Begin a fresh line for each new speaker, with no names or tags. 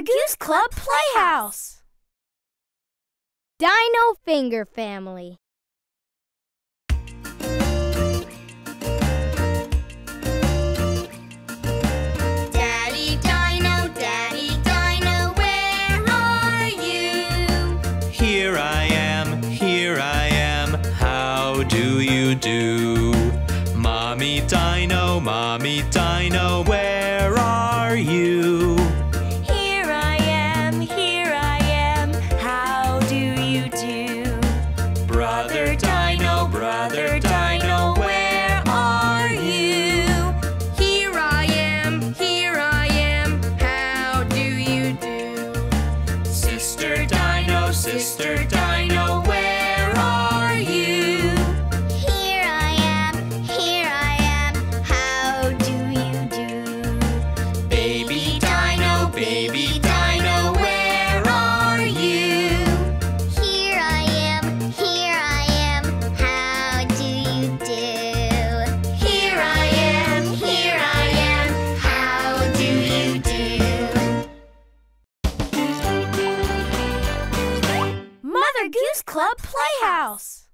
Goose Club Playhouse.
Dino Finger Family.
Daddy Dino, where are you?
Here I am, how do you do? Mommy Dino, where are you?
Here I am, how do you do?
Brother Dino,
where are you?
Here I am, how do you do?
Sister Dino, where are you?
Here I am, how do you do?
Baby Dino, where are you?
Here I am, how do you do? Here I am, how do you do?
Mother Goose Club Playhouse.